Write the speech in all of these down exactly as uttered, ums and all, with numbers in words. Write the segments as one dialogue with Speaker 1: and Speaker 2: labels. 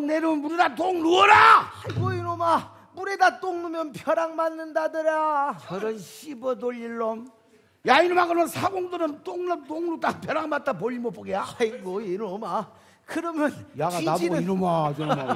Speaker 1: 똥 내리면 물에다 똥 누워라.
Speaker 2: 아이고 이놈아, 물에다 똥 누면 벼락 맞는다더라.
Speaker 1: 저런 씹어 돌릴 놈. 야 이놈아, 그러면 사공들은 똥, 똥으로 딱 벼락 맞다 볼일 못 보게야.
Speaker 2: 아이고 이놈아, 그러면
Speaker 1: 야가
Speaker 2: 튀지는...
Speaker 1: 나보고 이놈아 저놈아.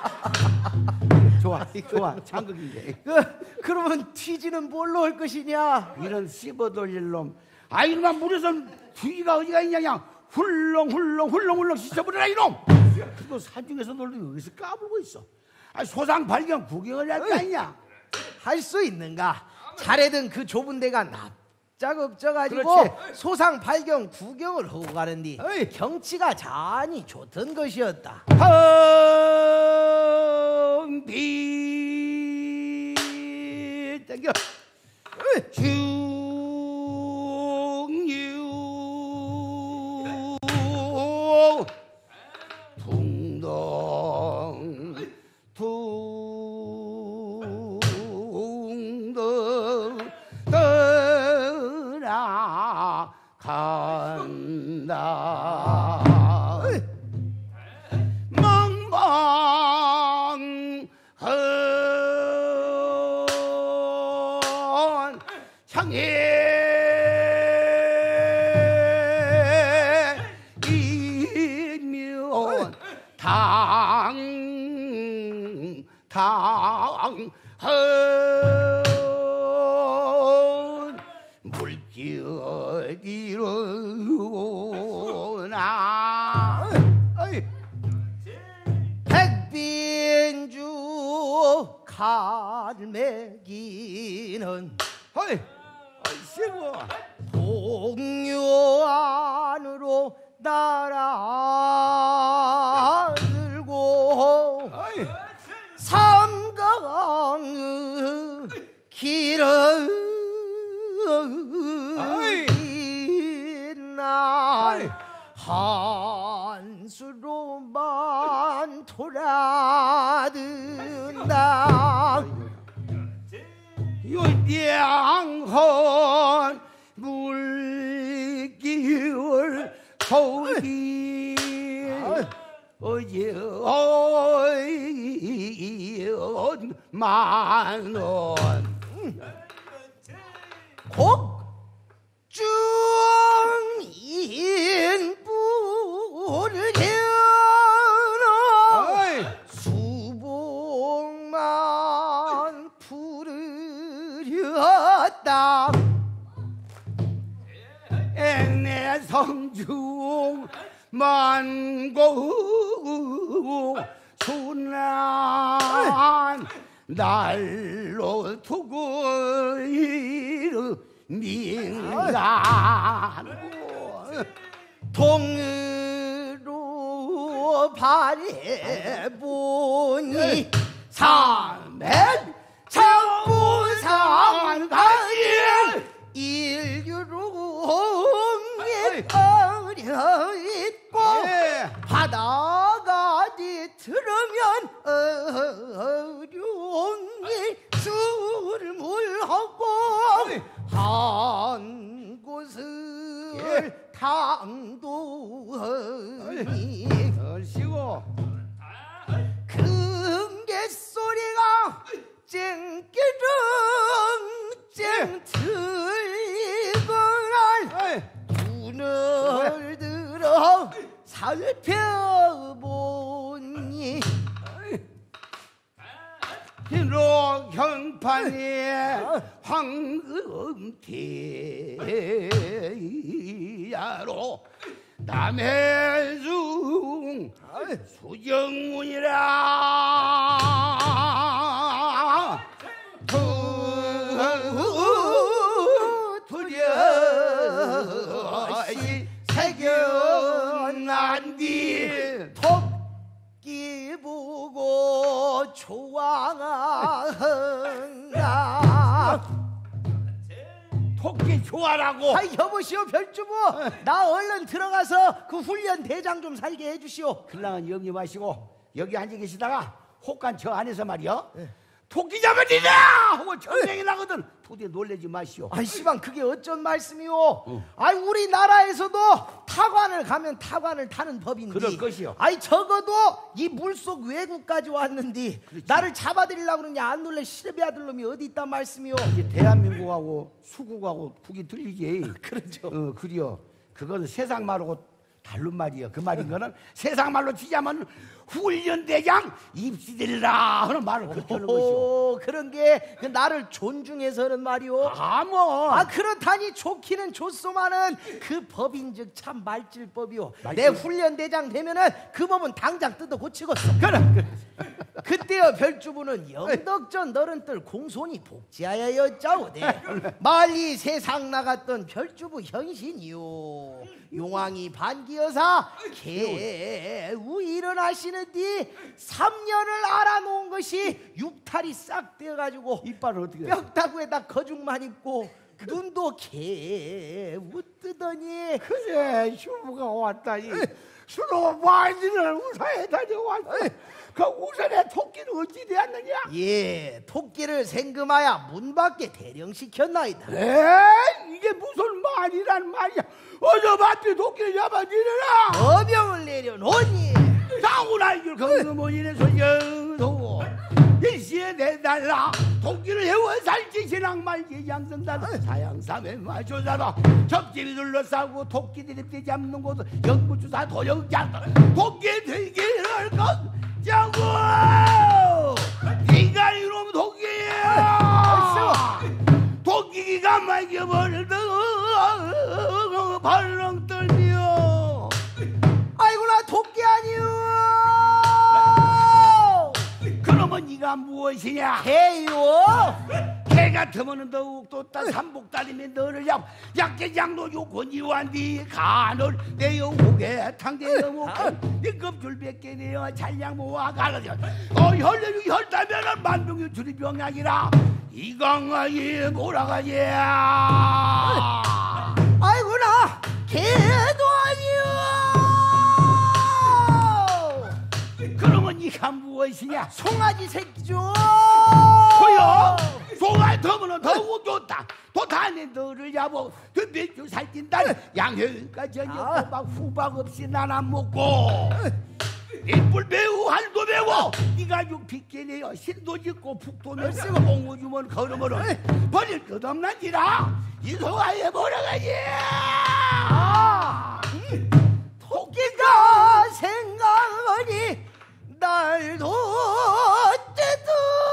Speaker 1: 좋아 좋아 장극인데.
Speaker 2: 그, 그러면 튀지는 뭘로 할 것이냐?
Speaker 1: 이런 씹어 돌릴 놈. 아 이놈아, 물에서 튀기가 어디가 있냐. 그냥 훌렁 훌렁 훌렁 훌렁 씻어버려라 이놈. 그리고 산중에서 놀고 여기서 까불고 있어. 아 소상 발견 구경을 할 거 아니냐.
Speaker 2: 할 수 있는가? 잘해든 그 좁은 데가 납작 엎져가지고
Speaker 1: 그렇지.
Speaker 2: 소상 발견 구경을 하고 가는디
Speaker 1: 어이.
Speaker 2: 경치가 잔이 좋던 것이었다.
Speaker 1: 텅비 땡겨 중유 둥덩 둥덩 떠나간다. 멍멍한 향해 이면 당 당한 물결이로나
Speaker 2: 백빈주 갈매기는
Speaker 1: 어이 아이고
Speaker 2: 동요 안으로 날아들고 삼강의 길을 날 한수로만 돌아든다.
Speaker 1: 요양헌 물기울 서울이 어제 어연 만원 곡중인불을 겨눠 수복만 부르렸다. 내 성중 만고 순한 날로 두고 이르 민가고
Speaker 2: 동으로 바래보니
Speaker 1: 삼백
Speaker 2: 청부산 가일 일유로 어려 있고 바다가 뒤틀으면 어려움이 술물하고 한 곳을 탐도하니
Speaker 1: 얼씨고
Speaker 2: 금개 소리가 쨍기름 쨍틀거나 눈을 들어 살펴보니
Speaker 1: 흰로 현판에 황금태야로 남해중 수정문이라 두려시 새겨난디
Speaker 2: 토끼 보고 좋아한다.
Speaker 1: 토끼 좋아라고.
Speaker 2: 아이 여보시오 별주부, 나 얼른 들어가서 그 훈련 대장 좀 살게 해주시오.
Speaker 1: 신랑은 염려 마시고 여기 앉아 계시다가 혹간 저 안에서 말이요 토끼 잡아지자 하고 전쟁이 나거든. 부대 놀래지 마시오.
Speaker 2: 아이 시방 그게 어쩐 말씀이오? 어. 아이 우리나라에서도 타관을 가면 타관을 타는 법인데
Speaker 1: 그럴 것이요.
Speaker 2: 아이 적어도 이 물속 외국까지 왔는데 그렇지. 나를 잡아들이려고 그러냐. 안 놀래 시래비 아들 놈이 어디 있단 말씀이오?
Speaker 1: 이제 대한민국하고 수국하고 국이 틀리지.
Speaker 2: 그렇죠.
Speaker 1: 어, 그래요. 그거는 세상 말하고 다른 말이요. 그 말인 거는 세상 말로 치자면 훈련대장 입시되리라 하는 말을 그렇게 하는 것이오.
Speaker 2: 그런 게 그 나를 존중해서 하는 말이오.
Speaker 1: 아 뭐.
Speaker 2: 아 그렇다니 좋기는 좋소만은 그 법인즉 참 말질법이오.
Speaker 1: 말질...
Speaker 2: 내 훈련대장 되면은 그 법은 당장 뜯어 고치겠어.
Speaker 1: 그래, 그래.
Speaker 2: 그때여 별주부는 영덕전 너른들 공손히 복지하여 여짜오되 말리 세상 나갔던 별주부 현신이요. 용왕이 반기여사 개우 일어나시는디 삼 년을 알아놓은 것이 육탈이 싹 되어가지고
Speaker 1: 이빨을 어떻게
Speaker 2: 뼈다구에다 거죽만 입고 눈도 개우 뜨더니
Speaker 1: 그래 휴무가 왔다니 수로 많이를 우산에 다녀왔어. 그 우산에 토끼는 어찌 되었느냐?
Speaker 2: 예, 토끼를 생금하여 문 밖에 대령시켰나이다.
Speaker 1: 에 이게 무슨 말이란 말이야. 어서 밭에 토끼를 잡아지려라.
Speaker 2: 어명을 내려놓니
Speaker 1: 상우나 이걸 건너머니네 소녀도 일시에 내달라. 토끼를 해워 살지 신앙말지 양성다도 사양삼에 마조사도 접집이 둘러싸고 토끼 드립대 잡는 곳은 영구주사 도영장 토끼 들기를 걷자고 네가 이놈 토끼야. 토끼가 말겨버리던 발렁 떨며
Speaker 2: 아이고나 토끼 아니오.
Speaker 1: 그러면 네가 무엇이냐?
Speaker 2: 개요.
Speaker 1: 개 같으면 더욱 돋다 삼복달이면 너를 약 약계 장로 요건 이완디 간을 내어 오게 탕대어 먹고 네 겁줄 뱉게 내어 잔량 모아 가라져 어 혈내류 혈다면은 만병이 주리병약이라 이강아이 몰아가지.
Speaker 2: 아이고나 개도 아니오.
Speaker 1: 그러면 네가 무엇이냐?
Speaker 2: 송아지 새끼죠.
Speaker 1: 뭐야? 송아지 더면 더욱 좋다. 도탄에 너를 잡어 그 몇주 살찐다. 양회까지 저녁 막 후박 없이 나나 먹고 인불 매우 한도 매워 네가 육피께 내어 신도 짓고 북도 메쓰고 공무 주면 걸음으로 버릴 것 없나지라 이 송아지에 몰아가지.
Speaker 2: 아, 토끼가 생각하니 날도 때도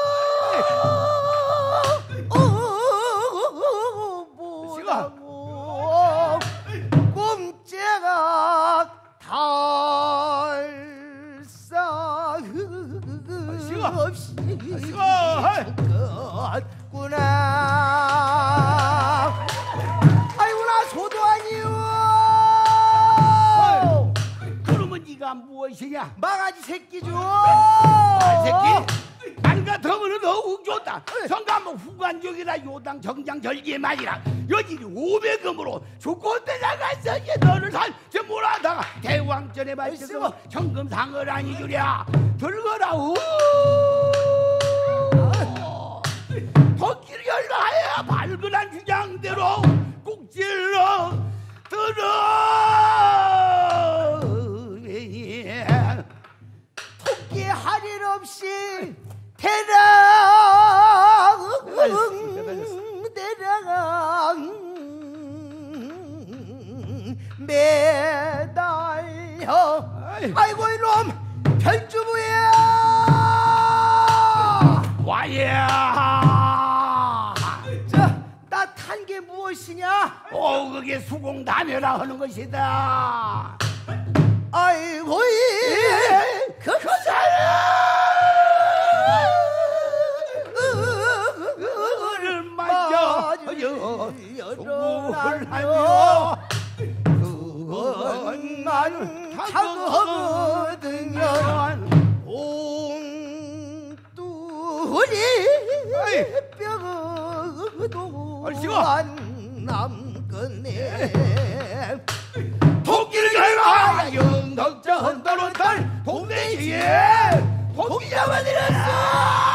Speaker 2: 뭐라고 꼼짝아 달사 없이 쳤구나. 아이고나 소도 아니오.
Speaker 1: 그러면 네가 무엇이냐?
Speaker 2: 망아지 새끼죠.
Speaker 1: 아, 새끼 안 같으면 더욱 좋다. 성감목 후관적이라 요당 정장 절기의 말이라 여진이 오백금으로 죽고 때나가서 이제 너를 살지 못하다가 대왕전에 발표서 청금상을 아니 주랴 들거라. 우 토끼를 열라하여 발근한 주장대로 꼭 찔러 들어.
Speaker 2: 토끼 할 일 없이 대랑 대랑 매달려. 아이고 이놈 별주부야.
Speaker 1: 와야
Speaker 2: 자, 나 탄 게 무엇이냐?
Speaker 1: 오 그게 수공담회라 하는 것이다.
Speaker 2: 아이고 이
Speaker 1: 그 사람 그를 맞아 수고를 하며 그것만
Speaker 2: 하거든요. 옹뚜리 뼈도 안 남겠네.
Speaker 1: 토끼를 결마 영덕전 떨어탈 동네시에 토끼 잡아들였어.